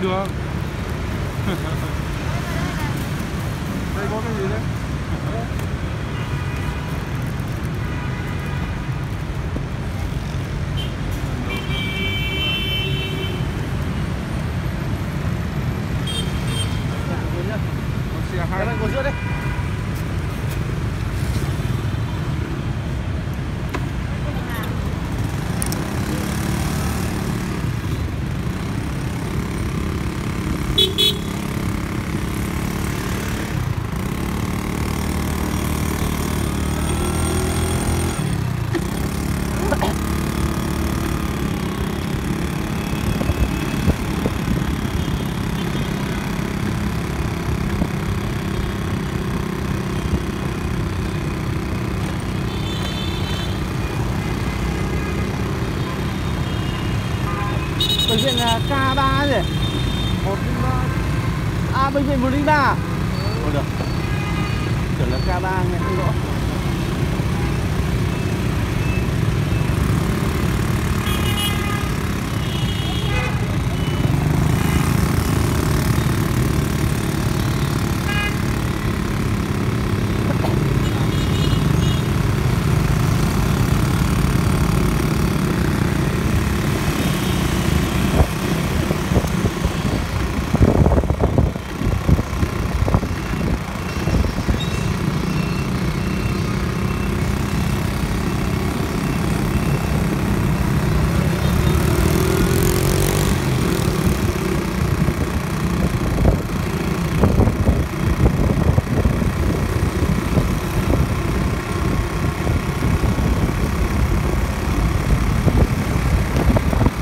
được. Đây có cái gì đấy? Xe hai. Ngồi giữa đấy. Bệnh viện K3 gì? 103. À, bệnh viện 103. Ôi được. Tưởng là K3 nghe không rõ.